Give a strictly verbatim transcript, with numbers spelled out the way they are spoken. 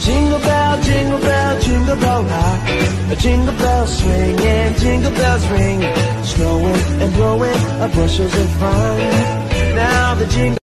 Jingle bell, jingle bell, jingle bell rock. A jingle bell swing and jingle bells ring. Snowing and blowing, bushels of fun. Now the jingle